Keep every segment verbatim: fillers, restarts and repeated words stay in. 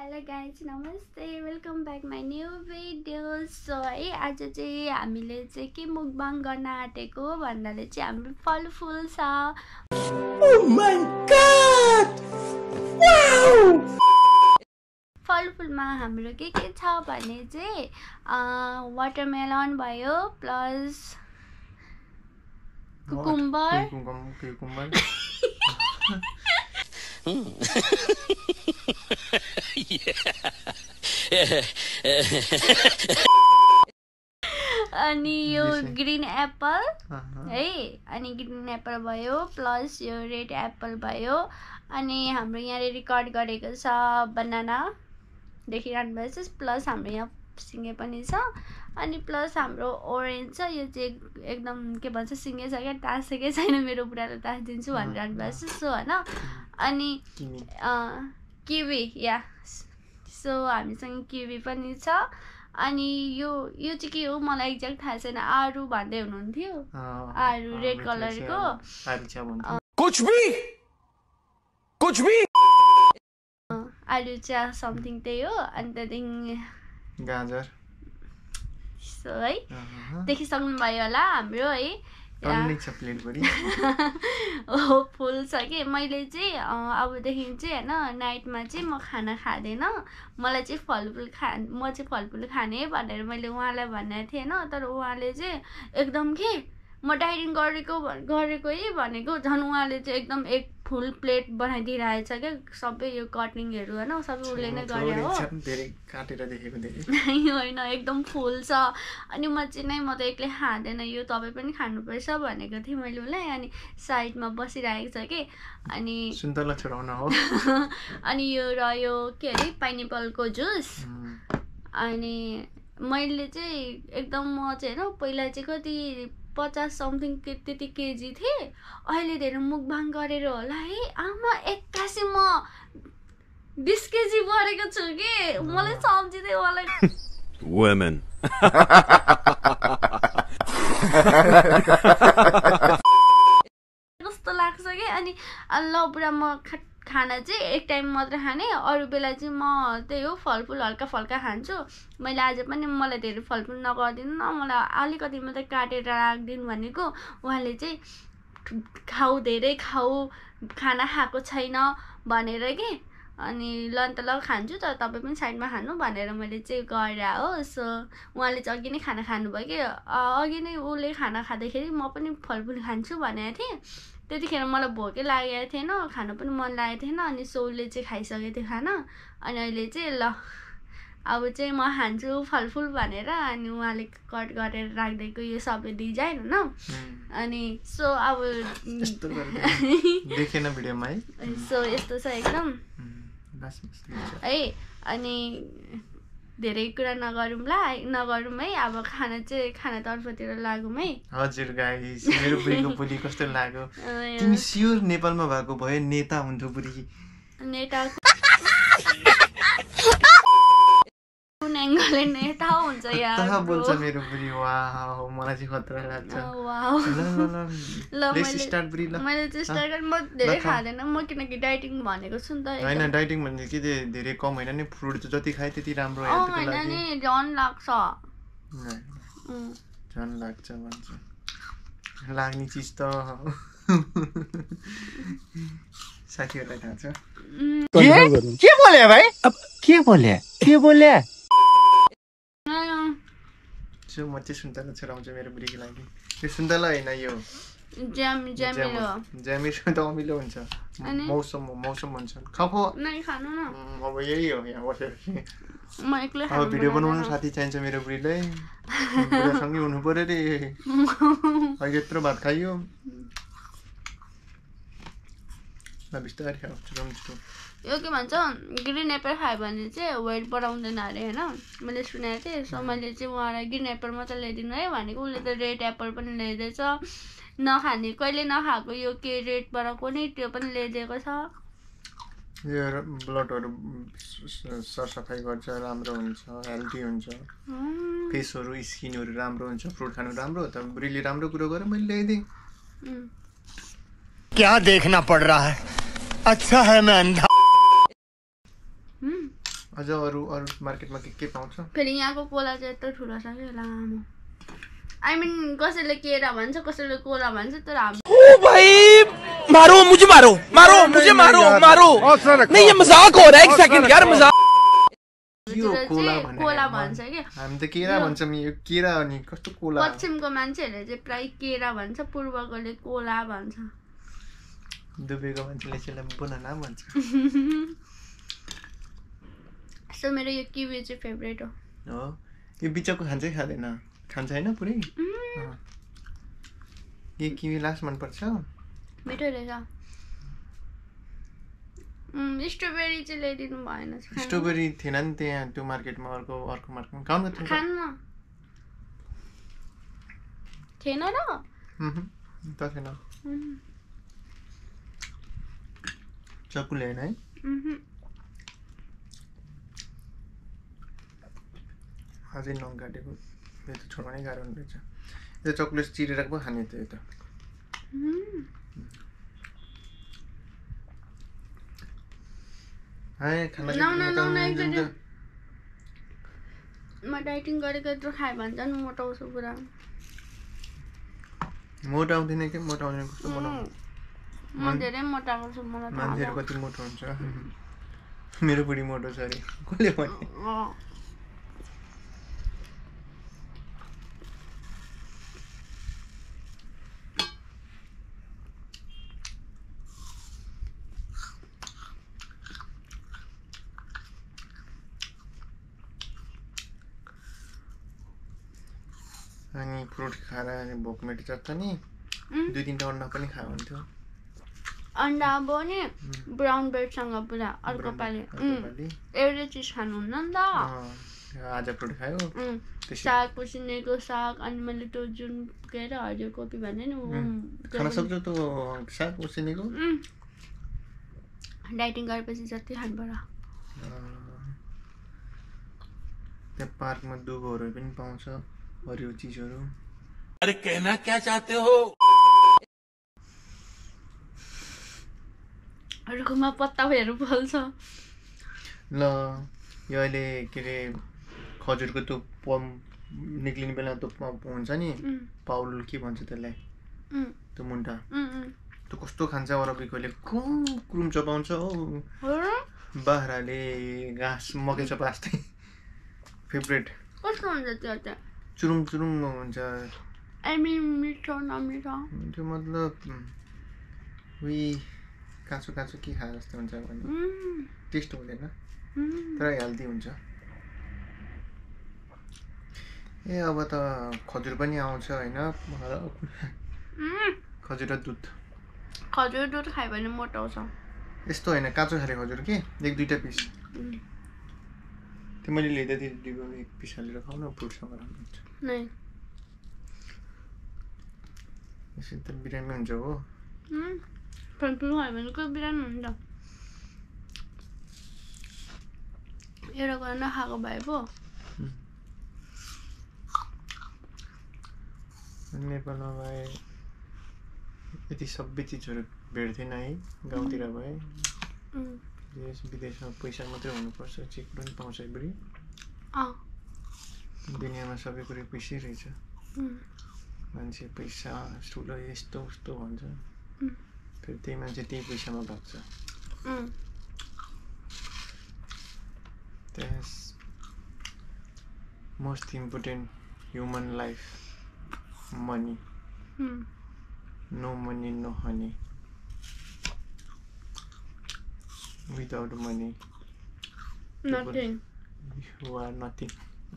Hello guys नमस्ते welcome back my new video. So है आज चाहिँ हामीले चाहिँ के मुकबाङ गर्न आँटेको भन्नाले चाहिँ हाम्रो फलफुल छ। Oh my God! Wow! फलफुलमा हाम्रो के के छ भने चाहिँ वाटरमेलन भयो प्लस कुकुम्बर अनि यो ग्रीन एप्पल है अनि ग्रीन एप्पल भयो प्लस यो रेड एप्पल भयो अनि हाम्रो यहाँ रेकर्ड गरेको छ बनाना देखिरहनु भएको छ प्लस हाम्रो यहाँ सिङ्गे पनि छ अनि प्लस हाम्रो ओरेन्ज छ। यो चाहिँ एकदम के भन्छ सिङ्गे छ क्या टाँसेकै छैन मेरो बुढाले टाँसिदिन्छु भनिरहनु भएको छ सो होइन। अनि किवी या सो हामीसँग किवी पनि छ अनि यो यो चाहिँ के हो मलाई एक्ज्याक्ट थाहा छैन। आरु भन्दै हुनुहुन्थ्यो आरु रेड कलरको कुछ भी कुछ भी आलु चिया समथिङ त्यही हो। अनि त्यहाँदेखि गाजर सो है देखिसक्नु भयो होला हाम्रो है हो फुल छ कि मैले चाहिँ अबदेखि चाहिँ होइन नाइटमा चाहिँ म खाना खाँदैन मलाई चाहिँ फलफुल खा म चाहिँ फलफुल खाने भनेर मैले उहाँलाई भनेको थिएँ होइन। तर उहाँले चाहिँ एकदम के म डाइटिङ गरेको गरेको है भनेको झन् उहाँले चाहिँ एकदम एक फुल प्लेट बनाइदिइरहेछ क्या सबै यो कटिङहरू होइन सबै उसले नै गरे हो होइन एकदम फुल छ। अनि म चाहिँ नै म त एक्लै खाँदैन यो तपाईँ पनि खानुपर्छ भनेको थिएँ मैले उसलाई। अनि साइडमा बसिरहेको छ कि अनि सुन्तला छोडाउन हो अनि यो रह्यो के अरे पाइनएप्पलको जुस। अनि मैले चाहिँ एकदम म चाहिँ होइन पहिला चाहिँ कति पचास समथिङ त्यति केजी थिएँ अहिले धेरै मुकबाङ गरेर होला है आमा एक्कासी म बिस केजी बढेको छु कि मलाई सम्झिँदै मलाई women कस्तो लाग्छ कि। अनि ल पुरा म खाना चाहिँ एक टाइम मात्र खाने अरू बेला चाहिँ म त्यही हो फलफुल हल्का फल्का खान्छु। मैले आज पनि मलाई धेरै फलफुल नगरिदिनु न मलाई अलिकति मात्रै काटेर राखिदिनु भनेको उहाँले चाहिँ खाऊ धेरै खाऊ खाना खाएको छैन भनेर कि अनि ल अन्त ल खान्छु तर तपाईँ पनि साइडमा खानु भनेर मैले चाहिँ गरेर हो। सो उहाँले चाहिँ अघि नै खाना खानुभयो कि अघि नै उसले खाना खाँदाखेरि म पनि फलफुल खान्छु भनेको थिएँ त्यतिखेर मलाई भोकै लागेको थिएन खानु पनि मन लागेको थिएन। अनि सोलले चाहिँ खाइसकेको थियो खाना अनि अहिले चाहिँ ल अब चाहिँ म खान्छु फलफुल भनेर अनि उहाँले कट गरेर राखिदिएको यो सबै डिजाइन होइन। अनि सो अब देखेन भिडियोमा है सो यस्तो छ एकदम है। अनि धेरै कुरा नगरौँला नगरौँ है अब खाना चाहिँ खानातर्फतिर लागौँ है। हजुर गाइस मेरो बुढीको बुढी कस्तो लाग्यो तिमी स्योर नेपालमा भएको भए नेता हुन्थ्यो बुढी नेता कुन एङ्गलले नेता हुन्छ यार कहाँ बोल्छ मेरो बुढी वाउ मलाई चाहिँ खतरा लाग्छ। वाउ ल लेट्स स्टार्ट बुढी ल मैले चाहिँ स्टार्ट गरेँ म धेरै खाँदैन म किनकि डाइटिङ भनेको छु नि त हैन डाइटिङ भन्ने के धेरै कम हैन नि फ्रुट चाहिँ जति खाए त्यति राम्रो हेल्थको लागि हैन नि झन् लाग्छ झन् लाग्छ भन्छ लाग्ने चिज त साथीहरुलाई थाहा छ के के बोले भाइ अब के बोले के बोले सो म चाहिँ सुन्तला छोराउँछु मेरो बुढीको लागि यो सुन्तला हैन यो ज्याम ज्यामिलो ज्यामिलो त अमिलो हुन्छ मौसम मौसम भन्छ खाऊ खाऊ नै खानु न अब यही हो यहाँ बसेर म एक्लै अब भिडियो बनाउनु साथी चाहिन्छ मेरो बुढीलाई बुढासँगै हुनु पर्यो रे अहिले यत्रो भात खाइयो ल बिस्तारै खाऊ छिटो यो के भन्छ ग्रिन एप्पल खायो भने चाहिँ वेट बढाउँदैन अरे होइन मैले सुनेको थिएँ। सो मैले चाहिँ उहाँलाई ग्रिन एप्पल मात्रै ल्याइदिनु है भनेको उसले त रेड एप्पल पनि ल्याइदिएछ नखाने कहिले नखाएको यो के रेडबाट कुनै त्यो पनि ल्याइदिएको छ। यो ब्लडहरू सरसफाइ गर्छ राम्रो हुन्छ हेल्दी हुन्छ फेसहरू स्किनहरू राम्रो हुन्छ फ्रुट खानु राम्रो हो त बुढीले राम्रो कुरो गर्यो मैले ल्याइदिएँ। क्या देखना पड़ रहा है अच्छा है मैं अंधा अझ अरू अरू मार्केटमा के के पाउँछ फेरि यहाँको कोला चाहिँ यत्रो ठुलो छ कि लामो आई मीन कसैले केरा भन्छ कसैले कोला भन्छ तर ओ भाई मारो मुझे मारो मारो मुझे मारो मारो नहीं ये मजाक हो रहा है एक सेकंड यार मजाक यो कोला कोला भन्छ के हामी त केरा भन्छौँ यो केरा अनि कस्तो कोला पश्चिमको मान्छेहरूले चाहिँ प्राय केरा भन्छ पूर्वकोले कोला भन्छ दुबईको मान्छेले चाहिँ बनाना भन्छ सो मेरो यो किवी चाहिँ फेभरेट हो हो यो बिचको खान्छ कि खाँदैन खान्छ हैन पुरै यो किवी लास्ट मन पर्छ मिठो रहेछ स्ट्रबेरी चाहिँ ल्याइदिनु भएन स्ट्रबेरी थिएन नि त्यहाँ त्यो मार्केटमा अर्को अर्को मार्केटमा खाउँ न खान्न थिएन र त थिएन चक्कु ल्याएन है अझै नङ काटेको यो त छोड्नै गाह्रो हुने रहेछ यो चक्लेट चिरेर पो खाने त यो त म डाइटिङ गरेको यत्रो खायो भने झन् मोटाउँछु पुरा मोटाउँदैन के मोटाउने कस्तो मोटाउने म धेरै मोटाएको छु मलाई मान्छेहरू कति मोटो हुन्छ मेरो बुढी मोटो छ अरे कसले भने अनि फ्रुट खाएर अनि भोक मेटिन्छ त नि दुई तिनवटा अन्डा पनि खायो हुन्थ्यो अन्डा अब नि ब्राउन ब्रेडसँग पुरा अर्को पालि एउटै चिज खानुहुन्न नि त आज फ्रुट खायो साग पुसिनेको साग अनि मैले त्यो जुन के अरे हरियो कोपी भने नि खान सक्छौ त्यो साग पुसिनेको डाइटिङ गरेपछि जति खानु पर्यो त्यहाँ पार्कमा दुबोहरू पनि पाउँछ हरियो चीजहरू अरे कहना क्या चाहते हो रुखमा पत्ताहरू फल्छ ल यो अहिले के अरे खजुरको त्यो पम निक्लिने बेला त्यो हुन्छ नि पाउल के भन्छ त्यसलाई त्यो मुन्टा त्यो कस्तो खान्छ अरबीकोले कुम क्रुम चपाउँछ हो बाख्राले घाँस मकै चपास्दै फेभरेट कस्तो हुन्छ त्यो चाहिँ चुरुम चुरुम हुन्छ आई मिन मिठो नमिठो त्यो मतलब उही काँचो काँचो के खाए जस्तो हुन्छ भने टेस्ट हुँदैन तर हेल्दी हुन्छ ए अब त खजुर पनि आउँछ होइन खजुर र दुध खजुर दुध खायो भने मोटाउँछ यस्तो होइन काँचो खाले खजुर के एक दुईवटा पिस त्यो मैले ल्याइदिए दिएको एक पिस हालेर खाऊ न फ्रुटसँग राम्रो हुन्छ नै यसरी त बिरामी हुन्छ हो फलफुल खायो भने कोही बिरामी हुन्छ एउटा कुरा नखाएको भए पो नेपालमा भए यति सबै चिजहरू भेट्दैन है गाउँतिर भए देश विदेशमा पैसा मात्रै हुनुपर्छ जे कुरा पनि पाउँछ बुढी दुनियाँमा सबै कुरो पैसै रहेछ मान्छे पैसा ठुलो यस्तो उस्तो भन्छ फेरि त्यही मान्छे त्यही पैसामा भाग्छ That's most important human life. Money. Hmm. No money, no honey. Without money, nothing. You are nothing.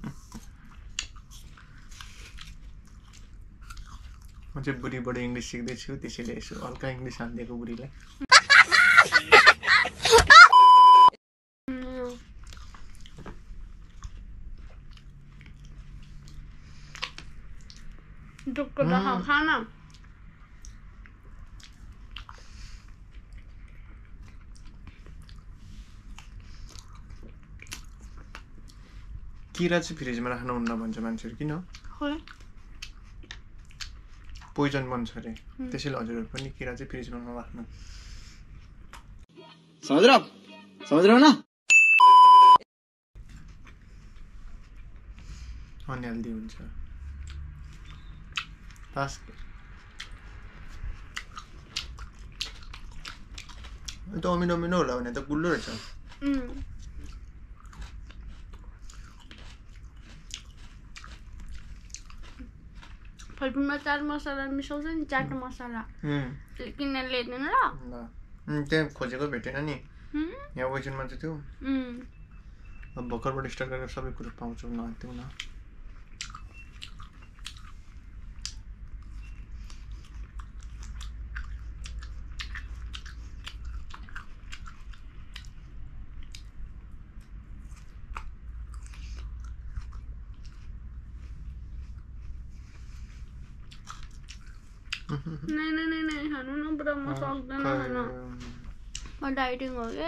म चाहिँ बुढीबाट इङ्ग्लिस सिक्दैछु त्यसैले यसो हल्का इङ्ग्लिस हानिदिएको बुढीलाई दुःख नखा खाना किरा चाहिँ फ्रिजमा राख्नुहुन्न भन्छ मान्छेहरू किन खोइ पोइजन बन्छ अरे त्यसैले हजुरहरू पनि किरा चाहिँ फ्रिजमा नराख्नु समझ रहे हो आप समझ रहे हो ना अनहेल्दी हुन्छ फास्ट त अमिनो अमिनो होला भने त गुल्लो रहेछ फलफुलमा चाट मसला मिसाउँछ नि चाट मसला किनेर ल्याइदिनु ल त्यहाँ खोजेको भेटेन नि यहाँ वेजिनमा चाहिँ थियो अब भर्खरबाट स्टार्ट गरेर सबै कुरो पाउँछौँ नआत्यौँ न नहीं नहीं नहीं नहीं खानु न पुरा म सक्दैन खान म डाइटिङ हो के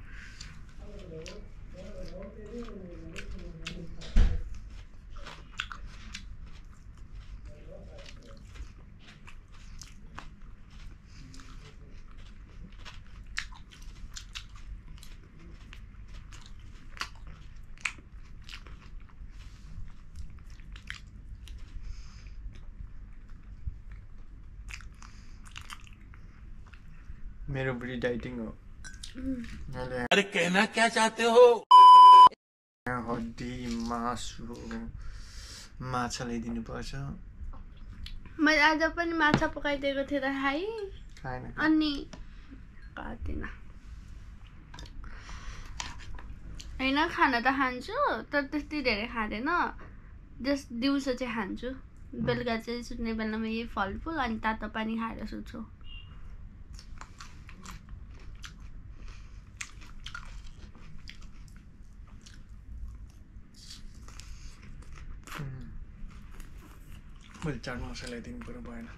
मेरो बुढी डाइटिङ हो अरे कहना क्या चाहते हो हड्डी मासु माछा ल्याइदिनु पर्छ मैले आज पनि माछा पकाइदिएको थिएँ र खाइ खाएन अनि खादिन हैन खाना त खान्छु तर त्यति धेरै खाँदैन जस्ट दिउँसो चाहिँ खान्छु बेलुका चाहिँ सुत्ने बेलामा यही फलफुल अनि तातो पानी खाएर सुत्छु मैले चाट मसला ल्याइदिनु पर्यो भएन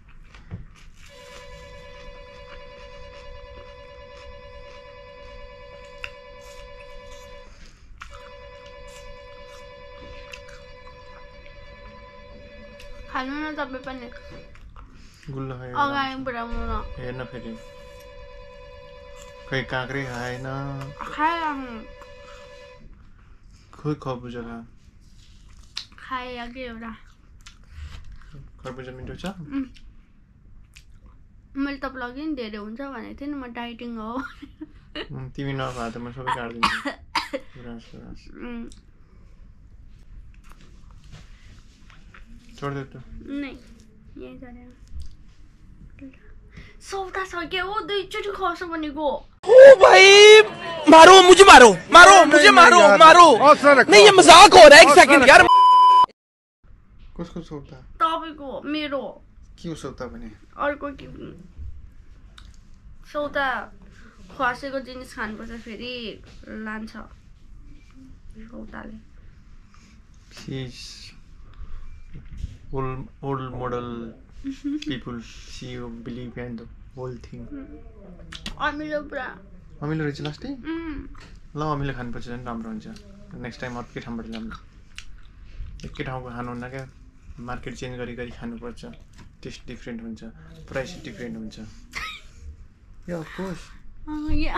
खानु न तपाईँ पनि गुल्लो खायो अगाडि बुढाउनु न हेर्न फेरि खै काँक्रै खाएन खाइराख्नु खोइ खरबुजा खा खाइराखेँ एउटा खरबुजा मिठो छ मैले तपाईँलाई अघि नि धेरै हुन्छ भनेको थिएँ नि म डाइटिङ हो तिमी नखा त म सबै काट्दिन्छु छोड दे तो नहीं यही चढेर सौदा सक्यो हो दुईचोटि खस्यो भनेको ओ भाई मारो मुझे मारो मारो मुझे मारो मारो नहीं ये मजाक हो रहा है एक सेकंड यार कसको सौदा तपाईको मेरो के सौदा भने अर्को के सौदा खसेको जिनिस खानुपर्छ फेरि लान्छ सौदाले please old old model people see you believe in the whole thing अमिलो पुरा अमिलो रहेछ लास्टै ल अमिलो खानुपर्छ नि राम्रो हुन्छ नेक्स्ट टाइम अर्कै ठाउँबाट ल्याउनु एकै ठाउँको खानुहुन्न क्या मार्केट चेन्ज गरी गरी खानुपर्छ टेस्ट डिफ्रेन्ट हुन्छ प्राइस डिफ्रेन्ट हुन्छ या अफ कोर्स या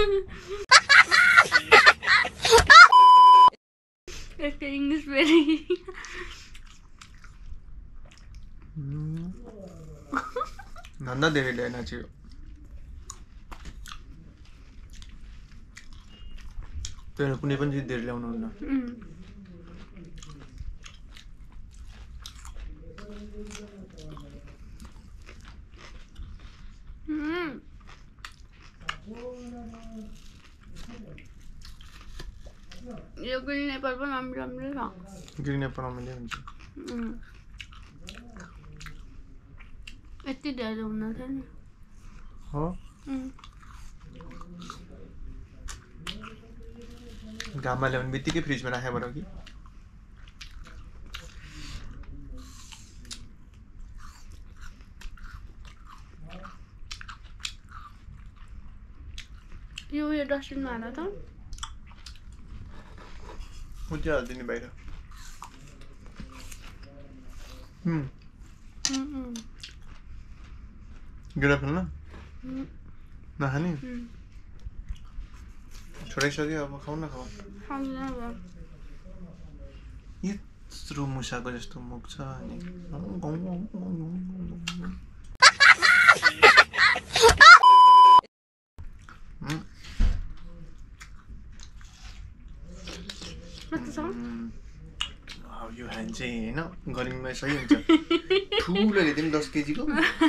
एक इंग्लिश भेरी धन्दा धेरै ल्याएन चाहिँ तर कुनै पनि चिज धेरै ल्याउनु हुन्न यो ग्रिन एप्पल पनि राम्रो राम्रो छ ग्रिन एप्पल अमिलो हुन्छ यति धेरै हुन थियो नि हो घाममा ल्याउने बित्तिकै फ्रिजमा राखे बरु कि यो यो डस्टबिनमा हाल त मुझे हालिदिने बाहिर हम्म गिरा फल ना नखाने छोडाइसक्यो अब खाऊ न खाऊ खाउँदैन ये सुरु मुसाको जस्तो मुख छ अनि यो ह्यान्ड चाहिँ होइन गर्मीमा सही हुन्छ ठुलो ल्याइदियो नि दस केजीको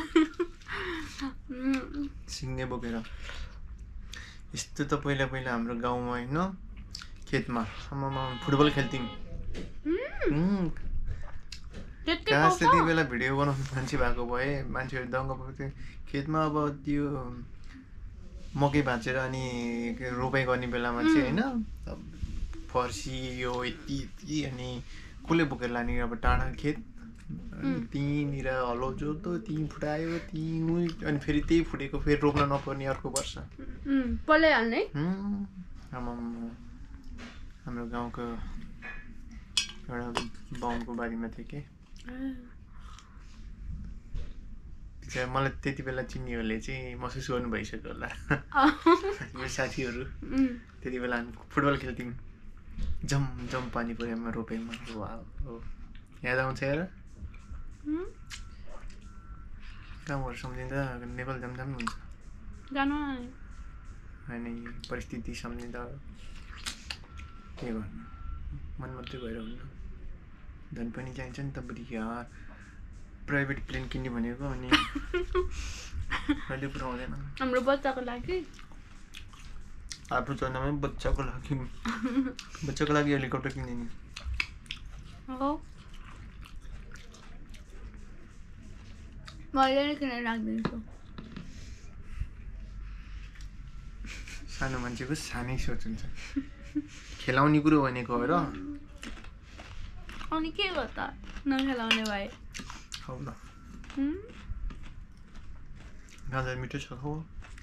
सिङ्गे बोकेर यस्तो त पहिला पहिला हाम्रो गाउँमा होइन खेतमा आमामा फुटबल खेल्थ्यौँ कहाँ त्यति बेला भिडियो बनाउनु मान्छे भएको भए मान्छेहरू दङ्ग पर्थ्यो खेतमा अब त्यो मकै भाँचेर अनि रोपाइ गर्ने बेलामा चाहिँ होइन फर्सी यो यति यति अनि कसले बोकेर लाने अब टाढा खेत त्यहीँनिर हलो जोतो त्यहीँ फुटायो त्यहीँ अनि फेरि त्यही फुटेको फेरि रोप्न नपर्ने अर्को वर्ष पलाइहाल्ने आमामा हाम्रो गाउँको एउटा बाहुनको बारीमा थियो कि मलाई त्यति बेला चिन्नेहरूले चाहिँ महसुस गर्नु भइसक्यो होला मेरो साथीहरू त्यति बेला हामी फुटबल खेल्थ्यौँ जम जम पानी परेमा रोपेमा याद आउँछ हेर गाउँहरू सम्झिँदा नेपाल जाम जाम हुन्छ अनि परिस्थिति सम्झिँदा के गर्नु मन मात्रै भएर हुन्न धन पनि चाहिन्छ नि त बुढी यार प्राइभेट प्लेन किन्ने भनेको अनि अहिले पुरा आउँदैन हाम्रो बच्चाको लागि आफ्नो चन्दामै बच्चाको लागि बच्चाको लागि हेलिकप्टर किन्ने नि हो मैले नै किनेर राखिदिन्छु सानो मान्छेको सानै सोच हुन्छ खेलाउने कुरो भनेको हो र अनि के हो त नखेलाउने भए खाऊ न गाजर मिठो छ खाऊ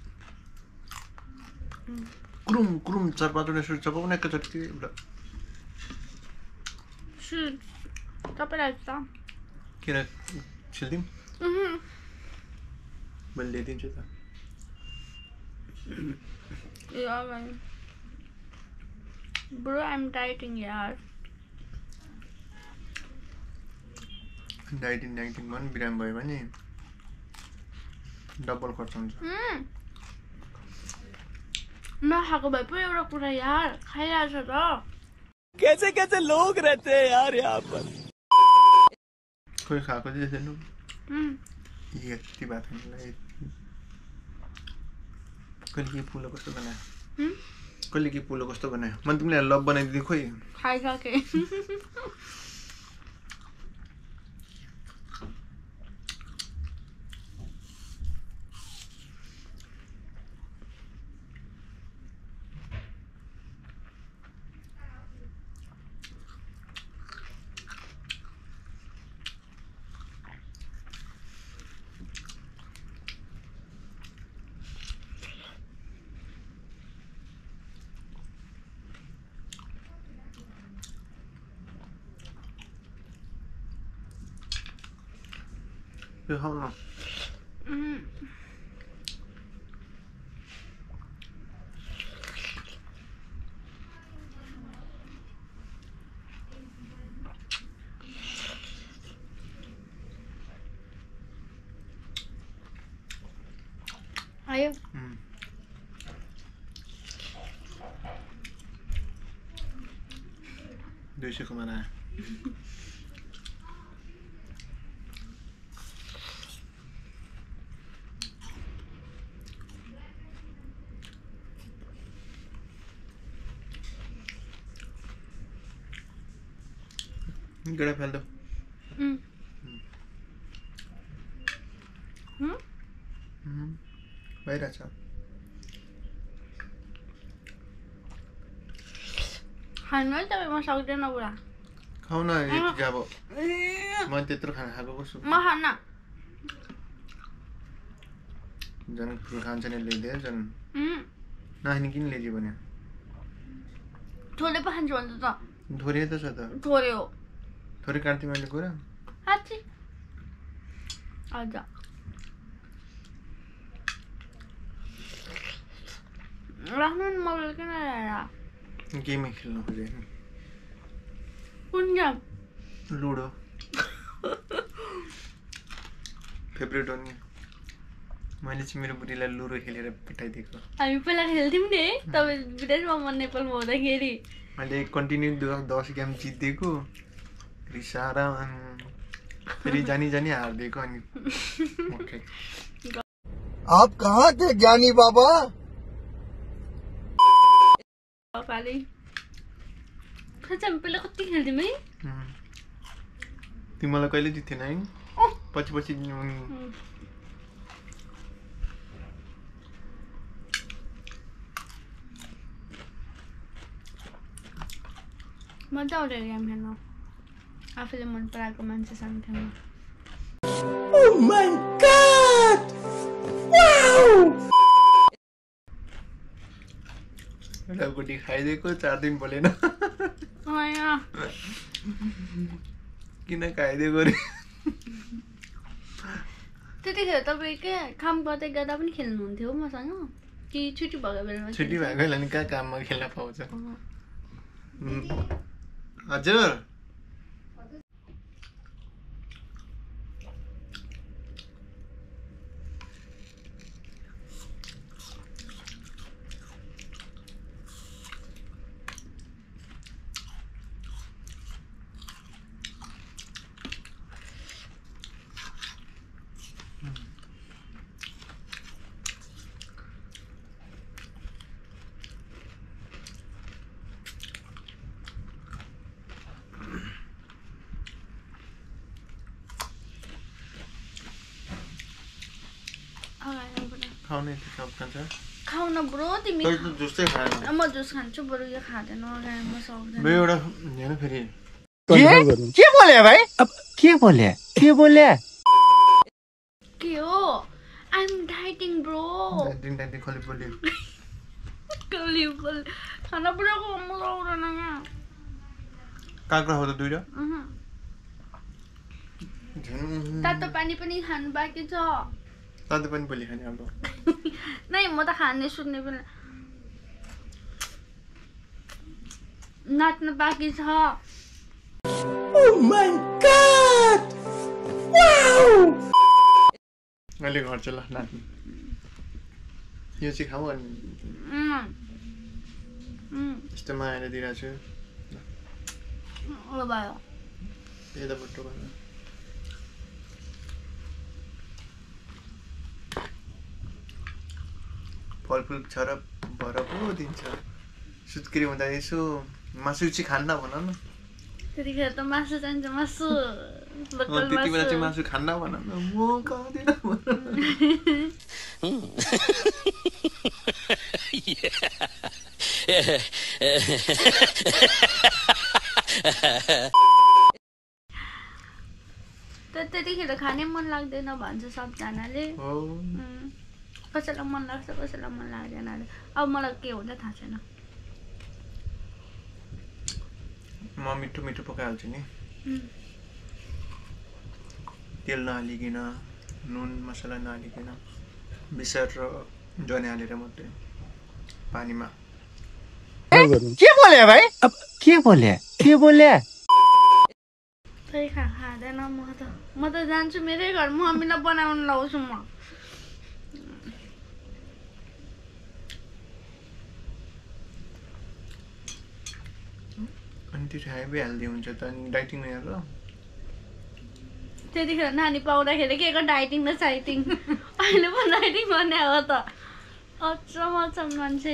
कुरुम कुरुम चार पाँचवटा सुट चपाउन एकैचोटि एउटा सुट तपाईँलाई त किन छिल्दिउँ मैले ल्याइदिन्छु त Bro, I'm dieting, yaar. Dieting, dieting, one gram भयो भने डबल खर्च हुन्छ नखाएको भए पो एउटा कुरा यार खाइरहेछ त कैसे कैसे लोग रहते हैं यार यहाँ पर कोही खाएको चाहिँ देख्नु यति भएको हामीलाई कहिले के पुलो कस्तो बनायो कहिले के पुलो कस्तो बनायो मैले तिमीलाई लभ बनाइदिएको खोइ खाइसके यो खाऊ न आयो दुई सय कमाना गड़ा फैल दो बाहिर छ खानु त म सक्दैन पुरा खाऊ न यति अब म त्यत्रो खाना खाएको कस्तो म खान्न जन फ्रुट खान्छ नि ल्याइदिए जन नखाने किन ल्याइदियो भने थोरै पो खान्छु भन्छ त थोरै त छ त थोरै हो थोरै काट्थेँ मैले कुरा साँच्ची हजुर राख्नु नि मोबाइल किन ल्याएर गेमै खेल्नु खोजेँ कुन गेम लुडो फेभरेट हो नि मैले चाहिँ मेरो बुढीलाई लुडो खेलेर पठाइदिएको हामी पहिला खेल्थ्यौँ नि तपाईँ विदेशमा म नेपालमा हुँदाखेरि मैले कन्टिन्यू दस गेम जितिदिएको रिसाएर फेरि जानी जानी हारिदिएको अनि ओके आप कहाँ थे ज्ञानी बाबा पाले हामी पहिला कति खेल्थ्यौँ है तिमीलाई कहिले जित्थेन है पछि पछि मजा आउँछ गेम खेल्न आफूले मन पराएको मान्छेसँग खेल्न Oh my God! Wow! एउटा गुटी खाइदिएको चार दिन बोलेन किन खाइदिएको रे त्यतिखेर तपाईँ के काम गर्दै गर्दा पनि खेल्नुहुन्थ्यो मसँग कि छुट्टी भएको बेलामा छुट्टी भएको बेला नि कहाँ काममा खेल्न पाउँछ हजुर खाउने सब खान्छ खाउन ब्रो तिमी तै त जुस चाहिँ खाएन म जुस खान्छु बरु यो खाँदैन म सक्दैन म एउटा हेर्नु फेरि के के बोले भाइ अब के बोले के बोले के हो आई एम डाइटिङ ब्रो दिन दिन खली बोल्यो कली बोल खाना पुराको म सक्दैन यहाँ काक्रा हो त दुईटा तातो पानी पनि खानु बाँकी छ तातो पनि बोली खाने अब नै म त खाने सुत्ने पनि नाच्न बाँकी छ Oh my God! Wow! अहिले घर चाहिँ ल नाच्नु यो चाहिँ खाऊ अनि यस्तो मायाले दिइरहेको छु ल भयो यता बट्टो गरेर फलफुल छ र भर पो दिन्छ सुत्केरी हुँदा यसो मासु चाहिँ खान्न भन न त्यतिखेर त मासु चाहिन्छ मासु त्यति बेला चाहिँ मासु खान्न भन न म खाँदिनँ भन त्यतिखेर खाने मन लाग्दैन भन्छ सबजनाले कसैलाई मन लाग्छ कसैलाई मन लाग्दैन अब मलाई के हुन्छ थाहा छैन म मिठो मिठो पकाइहाल्छु नि तेल नहालिकन नुन मसला नहालिकन बिसार र जने हालेर मात्रै पानीमा के बोले भाइ अब के बोले के बोले खै खा खाँदैन म त म त जान्छु मेरै घर मम्मीलाई बनाउनु लाउँछु म अनि त्यो हेभी हेल्दी हुन्छ त अनि डाइटिङ हेर त्यतिखेर नानी पाउँदाखेरि के को डाइटिङ र साइटिङ अहिले पो डाइटिङ गर्ने हो त अचम्म अचम्म मान्छे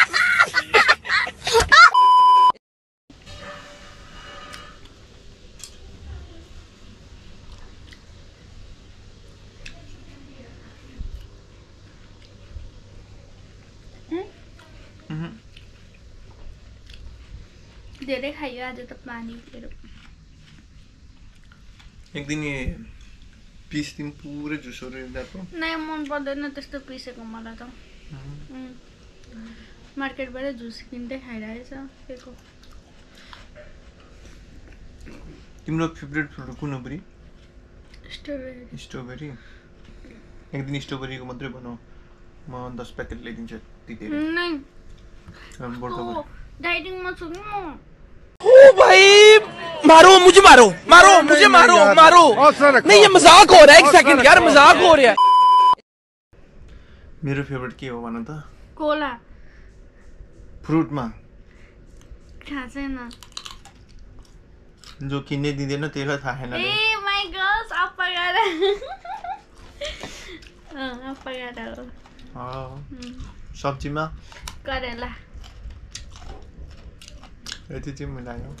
धेरै खायो आज त पानी एक दिन पिस दिन पुरै जुसहरू जातो नै मन पर्दैन त्यस्तो पिसेको मलाई त मार्केटबाट जुस किन्दै खाइरहेछ केको तिम्रो फेभरेट फ्रुट कुन हो बुढी स्ट्रबेरी स्ट्रबेरी एक दिन स्ट्रबेरीको मात्रै बनाऊ म दस प्याकेट ल्याइदिन्छु त्यति नै बर्को डाइटिङमा छु म ओ भाई मारो मुझे मारो मारो मुझे मारो मारो नहीं ये मजाक हो रहा है एक सेकंड यार मजाक हो रहा है मेरो फेभरेट के हो भन त कोला फ्रुटमा थाहा छैन जो किन्ने दिँदैन त्यसलाई थाहा छैन ए माय गॉड अप्पागाडा अ अप्पागाडा हो सब्जीमा करेला यति चाहिँ मिलायो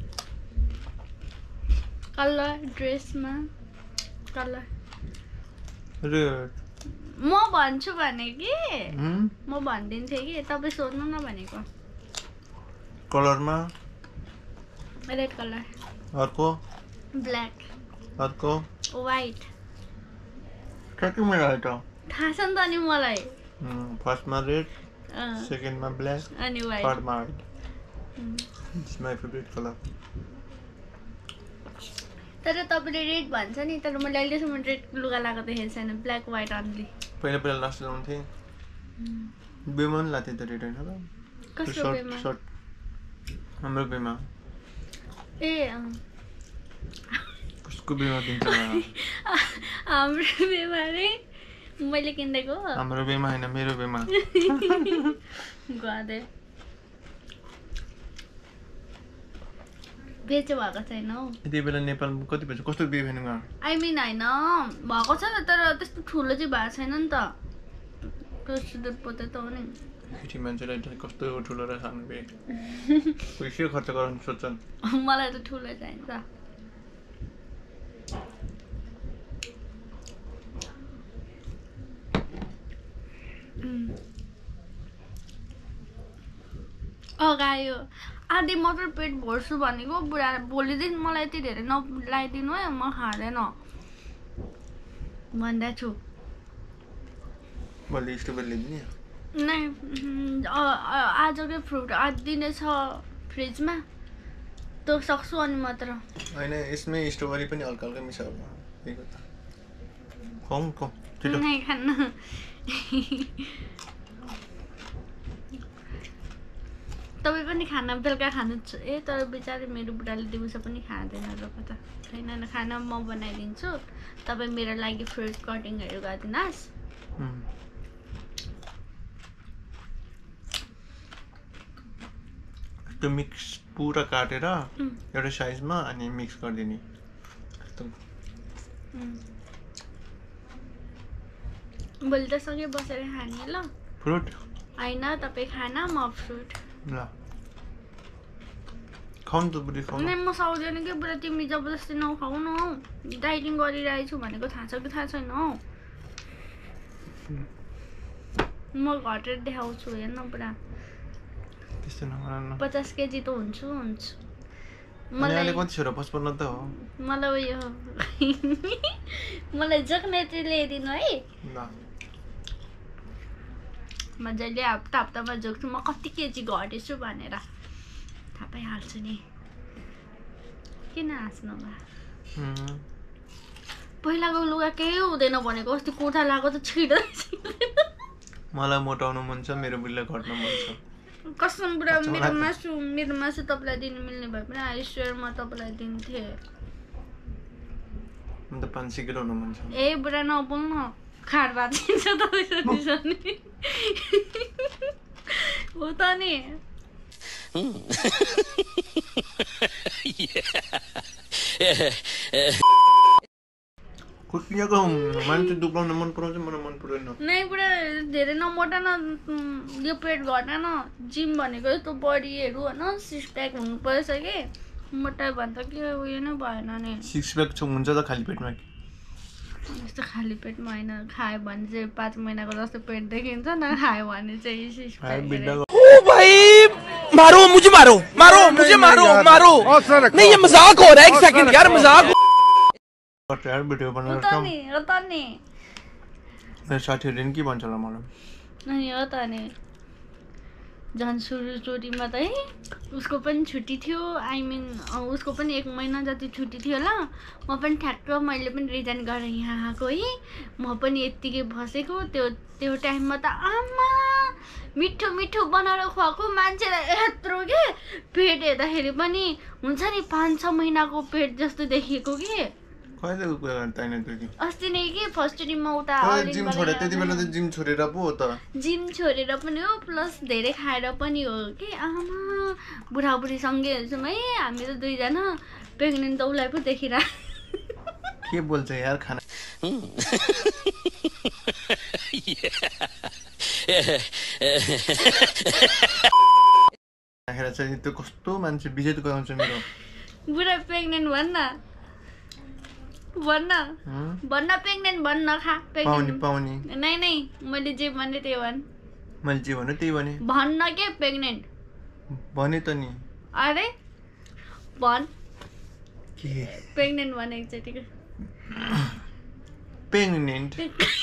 कलर ड्रेसमा कलर रेड म भन्छु भने कि हम म भन्दिन्थे कि तपाईँ सोध्नु न भनेको कलरमा रेड कलर अर्को ब्ल्याक अर्को व्हाइट कति मिलायो त थाहा छ नि त नि मलाई फर्स्टमा रेड अँ, सेकेन्डमा ब्ल्याक अनि व्हाइट थर्डमा white it's my favourite colour तर तपाईँले रेड भन्छ नि तर मैले अहिलेसम्म रेड लुगा लगाएको देखेको छैन ब्ल्याक व्हाइट अन्ली पहिला पहिला लास्ट लाउँथे बेमा पनि लाथे त रेड होइन र कसको बेमा सर्ट हाम्रो बेमा ए अँ। कसको बेमा दिन्छ मलाई? हाम्रो बेमा रे मैले किनेको हाम्रो बेमा हैन मेरो बेमा गदे बेच्यो भएको छैन हौ यति बेला नेपालमा कति बजे कस्तो बिहे भएन आई मिन हैन भएको छ नि तर त्यस्तो ठुलो चाहिँ भएको छैन नि त त्यो पोते त हो नि केटी मान्छेलाई कस्तो ठुलो र सानो बिहे पैसा खर्च गराउनु सोच्छन् मलाई त ठुलो चाहिन्छ अगायो आधी मात्र पेट भर्छु भनेको बुढा भोलिदेखि मलाई यति धेरै नलाइदिनु है म खाँदैन भन्दा छु मैले स्टोभर ल्याइदिने नै आजकै फ्रुट आदिने छ फ्रिजमा त्यो सक्छु अनि मात्र हैन यसमै स्ट्रबेरी पनि हल्का हल्का मिसाउ त्यही त खुवाउँ खुवाउँ छिटो नै खान्न तपाईँ पनि खाना बेलुका खानु ए तर बिचारी मेरो बुढाले दिउँसो पनि खाँदैन र कता छैन खाना म बनाइदिन्छु तपाईँ मेरो लागि फ्रुट कटिङहरू गरिदिनुहोस् त्यो मिक्स पुरा काटेर एउटा साइजमा अनि मिक्स गरिदिने भोलि त सँगै बसेर खाने ल फ्रुट होइन तपाईँ खाना म फ्रुट ल खाउँ त बुढी खाउँ नै म सक्दैन कि बुढा तिमी जबरजस्ती नखाऊ न हौ डाइटिङ गरिरहेको छु भनेको थाहा छ कि थाहा छैन हौ म घटेर देखाउँछु हेर्न बुढा त्यस्तो नगर्नु पचास केजी त हुन्छु हुन्छु मलाई कति छोरा पचपन्न त हो मलाई उयो मलाई जगनेत्री ल्याइदिनु है ल मजाले हप्ता हप्तामा जोग्छु म कति केजी घटेछु भनेर थाहा पाइहाल्छु नि किन हाँस्नु भा पहिलाको लुगा केही हुँदैन भनेको अस्ति कुर्ता लगाएको त छिट्दै मलाई मोटाउनु मन छ मेरो बुढीलाई घट्नु मन छ कसम बुढा मेरो मासु मेरो मासु तपाईँलाई दिनु मिल्ने भए पनि आइस्वेयर म तपाईँलाई दिन्थेँ अन्त पाँच सय किलो हुनु मन छ ए बुढा नबोल्नु खाड भाँचिन्छ तपाईँसँग हो त नि कुटिएको मान्छे दुब्लाउन मन पराउँछ मलाई मन पर्दैन नै बुढा धेरै नमोटा न यो पेट घटा न जिम भनेको यस्तो बडीहरू होइन सिक्स प्याक हुनु पर्छ कि मोटाइ भन्दा के उयो नै भएन नि सिक्स प्याक छ हुन्छ त खाली पेटमा यस्तो खाली पेटमा होइन खायो भने चाहिँ पाँच महिनाको जस्तो पेट देखिन्छ न खायो भने चाहिँ सिक्स प्याक ओ भाई मारो मुझे मारो मारो मुझे मारो मारो नहीं ये मजाक हो रहा है एक सेकंड यार मजाक यार भिडियो बनाएर हो त नि हो त नि मेरो साथीहरूले नि के भन्छ होला मलाई अनि हो त नि झन् सुरुचोटीमा त है उसको पनि छुट्टी थियो आई मिन उसको पनि एक महिना जति छुट्टी थियो होला म पनि ठ्याक्क मैले पनि रिजाइन गरेर यहाँ आएको है म पनि यत्तिकै बसेको त्यो त्यो टाइममा त आमा मिठो मिठो बनाएर खुवाएको मान्छेलाई यत्रो के पेट हेर्दाखेरि पनि हुन्छ नि पाँच छ महिनाको पेट जस्तो देखिएको के कहिले कुरा गर्दैन त्यो अस्ति नै के फर्स्ट दिनमा उता जिम छोडे त्यति बेला त जिम छोडेर पो हो त जिम छोडेर पनि हो प्लस धेरै खाएर पनि हो कि आमा बुढाबुढी सँगै हुन्छौँ है हामी त दुईजना प्रेग्नेन्ट त उसलाई पो देखिरा के बोल्छ यार खाना राखेर चाहिँ त्यो कस्तो मान्छे विजेत गराउँछ मेरो बुढा प्रेग्नेन्ट भन्न भन्न भन्न प्रेग्नेन्ट भन्न खा पाउने पाउने नै नै मैले जे भने त्यही भन् मैले जे भने त्यही भने भन्न के प्रेग्नेन्ट भने त नि अरे भन् के प्रेग्नेन्ट भने एकचोटिको प्रेग्नेन्ट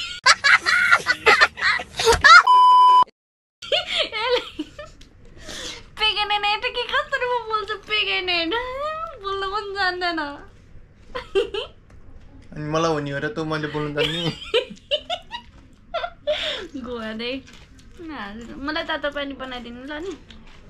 प्रेग्नेन्ट यता के कसरी म बोल्छु प्रेग्नेन्ट बोल्न पनि जान्दैन अनि मलाई हुने हो र त मैले बोल्नु जान्ने गोदै मलाई तातो पानी बनाइदिनु ल नि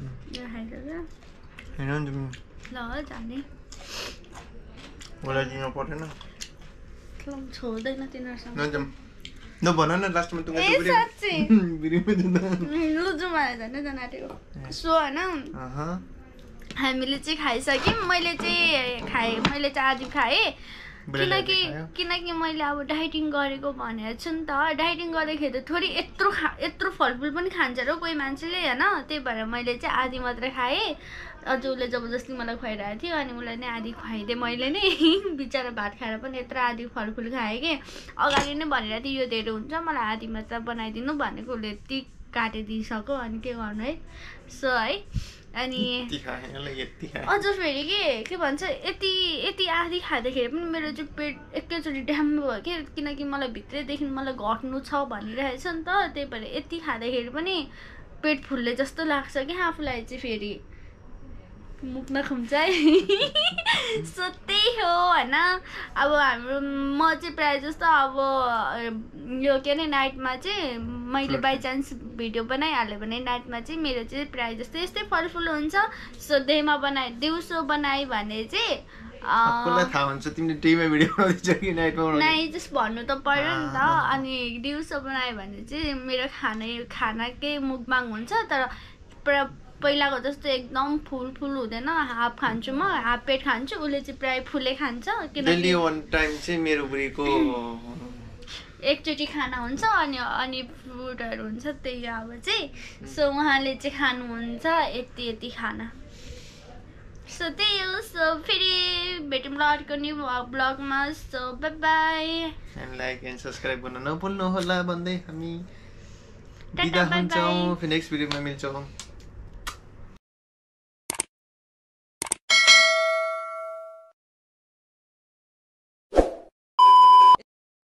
होइन ल जाने मलाई दिन पर्दैन छोड्दैन तिनीहरूसँग नजाम न भन न लास्टमा त ए साँच्चै बिरिमो दिँदा लु जाउँ झन् जान आँटेको सो होइन हामीले चाहिँ खाइसक्यौँ मैले चाहिँ खाएँ मैले चाहिँ आधी खाएँ किनकि किनकि मैले अब डाइटिङ गरेको भनेको छु नि त डाइटिङ गर्दाखेरि त थोरै यत्रो खा यत्रो फलफुल पनि खान्छ र कोही मान्छेले होइन त्यही भएर मैले चाहिँ आधी मात्रै खाएँ अझ उसले जबरजस्ती मलाई खुवाइरहेको थियो अनि उसलाई नै आधी खुवाइदिएँ मैले नै बिचरा भात खाएर पनि यत्रो आधी फलफुल खाएँ कि अगाडि नै भनेर थियो यो धेरै हुन्छ मलाई आधी मात्र बनाइदिनु भनेको उसले यति काटिदिइसक्यो अनि के गर्नु है सो है अनि अझ फेरि के के भन्छ यति यति आधी खाँदाखेरि पनि मेरो चाहिँ पेट एकैचोटि ड्याम भयो कि किनकि मलाई भित्रैदेखि मलाई घट्नु छ भनिरहेछ नि त त्यही भएर यति खाँदाखेरि पनि पेट फुल्ले जस्तो लाग्छ कि आफूलाई चाहिँ फेरि मुख नखुम्छ है सो त्यही हो होइन अब हाम्रो म चाहिँ प्रायः जस्तो अब यो के अरे नाइटमा चाहिँ मैले बाई चान्स भिडियो बनाइहाल्यो भने नाइटमा चाहिँ मेरो चाहिँ प्रायः जस्तो यस्तै फलफुल हुन्छ सो डेमा बनाए दिउँसो बनाएँ भने चाहिँ थाहा हुन्छ तिमीले डेमा भिडियो बनाउँदैछ कि नाइटमा बनाउँदैछ नाइ जस्ट भन्नु त पर्यो नि त अनि दिउँसो बनायो भने चाहिँ मेरो खाना खानाकै मुखबाङ हुन्छ तर पहिलाको जस्तो एकदम फुल फुल हुँदैन हाफ खान्छु म हाफ पेट खान्छु उसले चाहिँ प्रायः फुलै खान्छ किनकि वान टाइम चाहिँ मेरो बुढीको एकचोटि खाना हुन्छ अनि अनि फ्रुटहरू हुन्छ त्यही अब चाहिँ सो उहाँले चाहिँ खानुहुन्छ यति यति खाना सो त्यही हो सो फेरि भेटौँ ल अर्को न्यू ब्लगमा so bye bye and like and subscribe गर्न नभुल्नु होला भन्दै हामी बिदा हुन्छौँ फेरि नेक्स्ट भिडियोमा मिल्छौँ